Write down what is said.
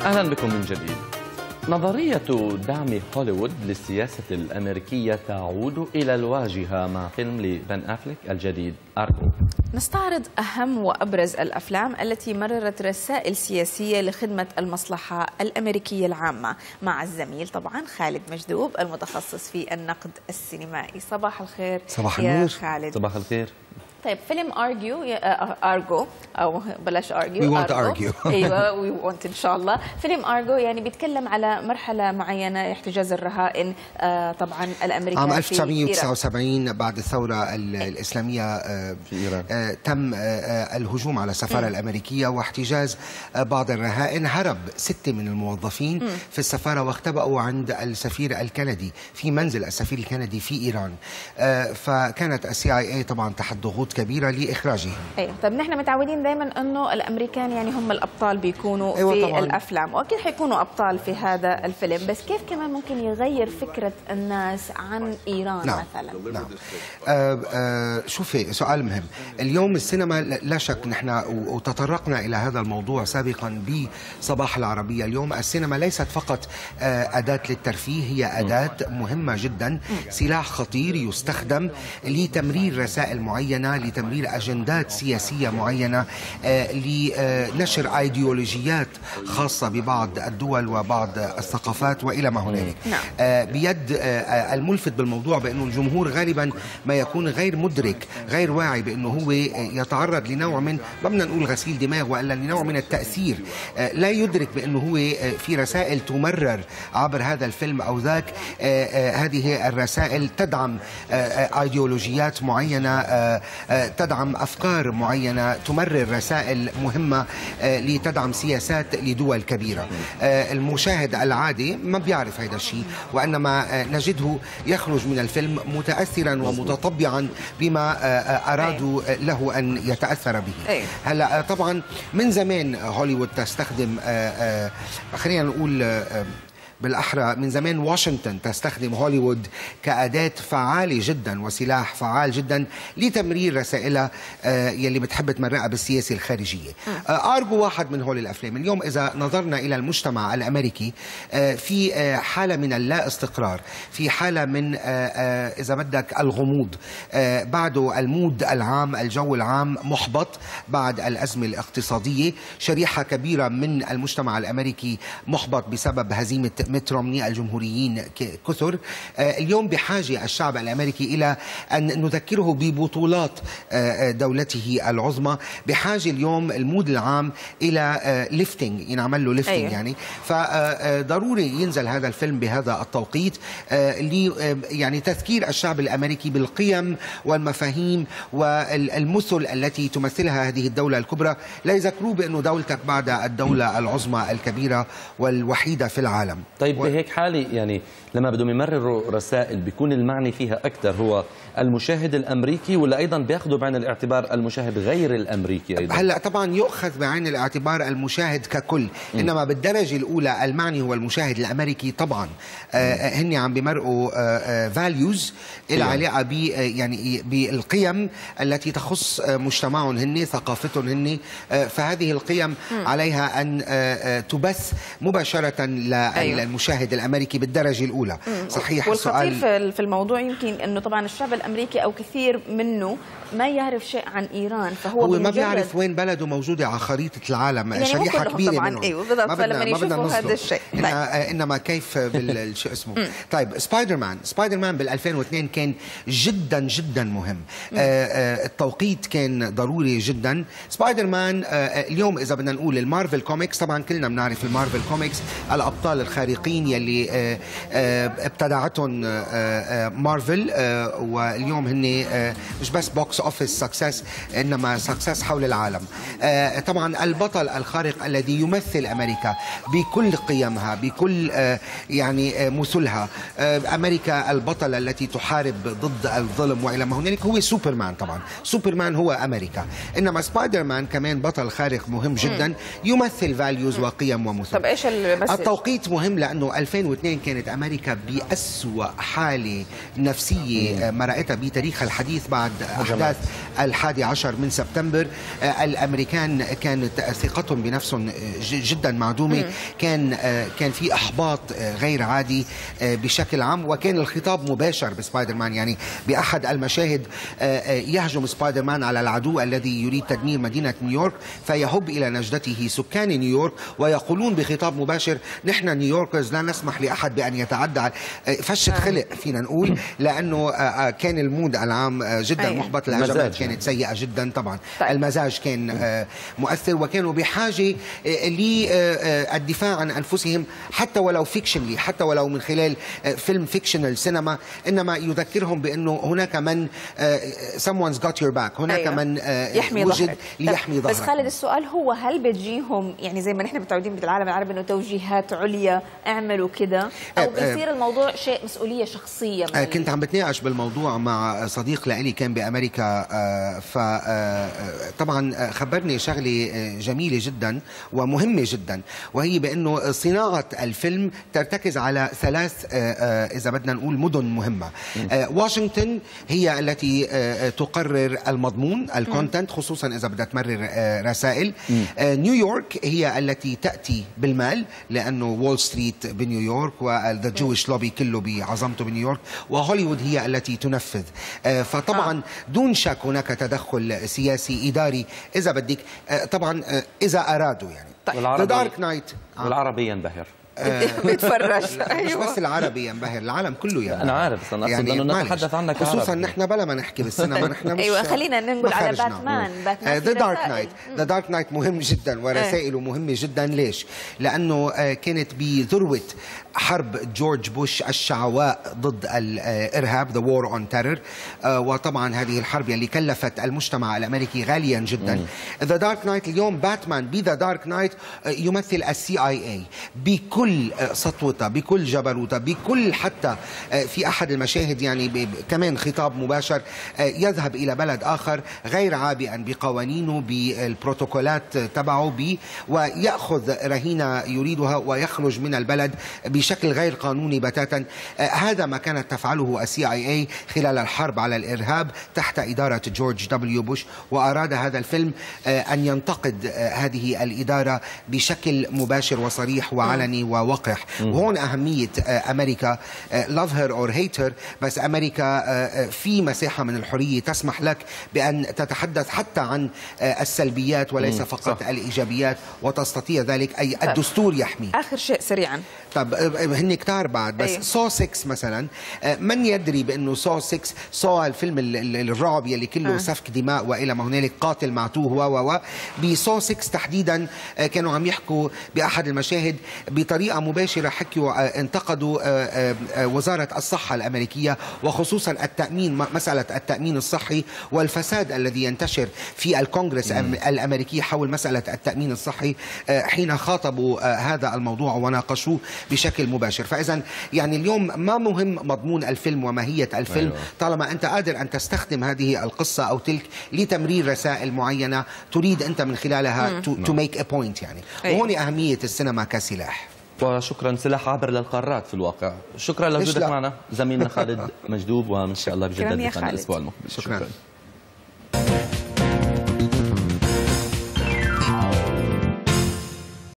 أهلا بكم من جديد. نظرية دعم هوليوود للسياسة الأمريكية تعود إلى الواجهة مع فيلم لبن أفليك الجديد أرجو. نستعرض أهم وأبرز الأفلام التي مررت رسائل سياسية لخدمة المصلحة الأمريكية العامة مع الزميل طبعا خالد مجذوب المتخصص في النقد السينمائي. صباح الخير. صباح النور يا خالد. صباح الخير. طيب فيلم أرجو أو بلاش أرجو We want to argue. أيوة we want إن شاء الله. فيلم أرجو يعني بيتكلم على مرحلة معينة احتجاز الرهائن طبعا الأمريكي عام 1979 بعد الثورة الإسلامية في إيران تم الهجوم على السفارة الأمريكية واحتجاز بعض الرهائن. هرب 6 من الموظفين في السفارة واختبأوا عند السفير الكندي في منزل السفير الكندي في إيران. فكانت CIA طبعا تحت ضغوط كبيرة لإخراجهم. ايوه طب نحن متعودين دائما انه الامريكان يعني هم الابطال بيكونوا أيوة في طبعاً. الافلام، واكيد حيكونوا ابطال في هذا الفيلم، بس كيف كمان ممكن يغير فكرة الناس عن ايران مثلا؟ نعم. شوفي سؤال مهم. اليوم السينما لا شك نحن وتطرقنا إلى هذا الموضوع سابقا بصباح العربية. اليوم السينما ليست فقط أداة للترفيه، هي أداة مهمة جدا، سلاح خطير يستخدم لتمرير رسائل معينة، لتمرير أجندات سياسية معينة، لنشر أيديولوجيات خاصة ببعض الدول وبعض الثقافات وإلى ما هنالك. بيد الملفت بالموضوع بأنه الجمهور غالبا ما يكون غير مدرك غير واعي بأنه هو يتعرض لنوع من ما بدنا نقول غسيل دماغ وإلا لنوع من التأثير. لا يدرك بأنه هو في رسائل تمرر عبر هذا الفيلم أو ذاك. هذه الرسائل تدعم أيديولوجيات معينة، تدعم أفكار معينة، تمرر رسائل مهمة لتدعم سياسات لدول كبيرة. المشاهد العادي ما بيعرف هذا الشيء، وإنما نجده يخرج من الفيلم متأثرا ومتطبعا بما أرادوا له أن يتأثر به. هلا طبعا من زمان هوليوود تستخدم، خلينا نقول بالأحرى من زمان واشنطن تستخدم هوليوود كأداة فعالة جدا وسلاح فعال جدا لتمرير رسائلها يلي بتحب تمرقها بالسياسة الخارجية. أرجو واحد من هول الأفلام. اليوم إذا نظرنا إلى المجتمع الأمريكي في حالة من اللا استقرار، في حالة من إذا بدك الغموض، بعده المود العام، الجو العام محبط بعد الأزمة الاقتصادية. شريحة كبيرة من المجتمع الأمريكي محبط بسبب هزيمة ميت رومني. الجمهوريين كثر. اليوم بحاجة الشعب الأمريكي إلى أن نذكره ببطولات دولته العظمى. بحاجة اليوم المود العام إلى ليفتنج، ينعمل له ليفتنج. يعني فضروري ينزل هذا الفيلم بهذا التوقيت يعني تذكير الشعب الأمريكي بالقيم والمفاهيم والمثل التي تمثلها هذه الدولة الكبرى. لا يذكروه بأنه دولتك بعد الدولة العظمى الكبيرة والوحيدة في العالم. طيب بهيك حالة يعني لما بدهم يمرروا رسائل بيكون المعني فيها أكثر هو المشاهد الأمريكي، ولا أيضا بياخذوا بعين الاعتبار المشاهد غير الأمريكي أيضا؟ هلا طبعا يؤخذ بعين الاعتبار المشاهد ككل، إنما بالدرجة الأولى المعني هو المشاهد الأمريكي. طبعا هن عم بيمرقوا فاليوز العلاقة ب يعني بالقيم التي تخص مجتمعهم هن، ثقافتهم هن. فهذه القيم عليها أن تبث مباشرة للمشاهد الأمريكي بالدرجة الأولى. صحيح. والخطير في الموضوع يمكن أنه طبعا الشعب الأمريكي أو كثير منه ما يعرف شيء عن إيران، فهو ما بيعرف وين بلده موجودة على خريطة العالم. يعني شريحة كبيرة طبعا منهم. أيوه بالضبط. فلما يشوفوا هذا الشيء إنما كيف شو اسمه. طيب سبايدر مان بال 2002 كان جدا جدا مهم. التوقيت كان ضروري جدا. سبايدر مان اليوم إذا بدنا نقول المارفل كوميكس، طبعا كلنا بنعرف المارفل كوميكس، الأبطال الخارقين يلي ابتدعتهم مارفل، واليوم هن مش بس بوكس اوفيس سكسس انما سكسس حول العالم. طبعا البطل الخارق الذي يمثل امريكا بكل قيمها، بكل يعني مثلها. امريكا البطله التي تحارب ضد الظلم والى ما هنالك هو سوبرمان. طبعا سوبرمان هو امريكا، انما سبايدر مان كمان بطل خارق مهم جدا يمثل فاليوز وقيم ومثل. طب ايش التوقيت مهم لأنه 2002 كانت أمريكا بأسوأ حالة نفسية مرأتها بتاريخها الحديث بعد أحداث 11 من سبتمبر. الأمريكان كانت ثقتهم بنفسهم جدا معدومة، كان في إحباط غير عادي بشكل عام، وكان الخطاب مباشر بسبايدر مان. يعني بأحد المشاهد يهجم سبايدر مان على العدو الذي يريد تدمير مدينة نيويورك، فيهب إلى نجدته سكان نيويورك ويقولون بخطاب مباشر: نحن نيويوركرز لا نسمح لأحد بأن يتعدى. فشت خلق فينا نقول، لأنه كان المود العام جدا محبط، الهجمات كانت سيئة جدا طبعا. المزاج كان مؤثر، وكانوا بحاجة للدفاع عن أنفسهم حتى ولو فيكشنلي، حتى ولو من خلال فيلم فيكشنال سينما، إنما يذكرهم بأنه هناك من someone's got your back، هناك من يحمي ظهرك. ليحمي ظهرك. بس خالد، السؤال هو هل بتجيهم يعني زي ما نحن متعودين بالعالم العربي انه توجيهات عليا اعملوا كده، او بيصير الموضوع شيء مسؤولية شخصية؟ كنت عم بتناقش بالموضوع مع صديق لإلي كان بأمريكا، فطبعا خبرني شغلة جميلة جدا ومهمة جدا، وهي بأنه صناعة الفيلم ترتكز على 3 إذا بدنا نقول مدن مهمة. واشنطن هي التي تقرر المضمون الكونتنت، خصوصا إذا بدها تمرر رسائل. نيويورك هي التي تأتي بالمال، لأنه وول ستريت بنيويورك والذا جويش لوبي كله بعظمته بنيويورك. وهوليوود هي التي تنفذ. فطبعا دون شك هناك تدخل سياسي إداري إذا بدك، طبعا إذا أرادوا يعني. The Dark Knight والعربي ينبهر. بتفرج. مش بس العربي ينبهر، العالم كله ينبهر. انا عارف، بس انا اقصد انه نتحدث عنك خصوصا نحن بلا ما نحكي بالسينما، نحن مش ايوه خلينا نقول على باتمان. ذا دارك نايت مهم جدا ورسائله مهمه جدا. ليش؟ لانه كانت بذروه حرب جورج بوش الشعواء ضد الارهاب، ذا وور اون تيرور، وطبعا هذه الحرب اللي كلفت المجتمع الامريكي غاليا جدا. ذا دارك نايت اليوم باتمان بذا دارك نايت يمثل CIA بكل سطوتها، بكل جبروتها، بكل، حتى في احد المشاهد يعني كمان خطاب مباشر، يذهب الى بلد اخر غير عابئا بقوانينه بالبروتوكولات تبعه وياخذ رهينه يريدها ويخرج من البلد بشكل غير قانوني بتاتا. هذا ما كانت تفعله CIA خلال الحرب على الارهاب تحت اداره جورج دبليو بوش، واراد هذا الفيلم ان ينتقد هذه الاداره بشكل مباشر وصريح وعلني ووقح. وهون أهمية أمريكا، love her or hate her، بس أمريكا في مساحة من الحرية تسمح لك بأن تتحدث حتى عن السلبيات وليس فقط الإيجابيات، وتستطيع ذلك، أي الدستور يحمي. آخر شيء سريعا، طب هن كتار بعد، بس سو 6 مثلا، من يدري بأنه سو 6 سو الفيلم الرعب يلي كله سفك دماء وإلى ما هنالك، قاتل معتوه بسو 6 تحديدا كانوا عم يحكوا بأحد المشاهد بطريقة مباشرة، حكوا انتقدوا وزارة الصحة الأمريكية، وخصوصا التأمين، مسألة التأمين الصحي والفساد الذي ينتشر في الكونغرس الأمريكي حول مسألة التأمين الصحي، حين خاطبوا هذا الموضوع وناقشوه بشكل مباشر. فإذا يعني اليوم ما مهم مضمون الفيلم وماهية الفيلم، طالما أنت قادر أن تستخدم هذه القصة أو تلك لتمرير رسائل معينة تريد أنت من خلالها to make a point يعني. وهون أهمية السينما كسلاح. وشكرا، سلاح عابر للقارات في الواقع. شكرا لوجودك معنا زميلنا خالد مجدوب، وإن شاء الله بجدد الأسبوع المقبل. شكرا.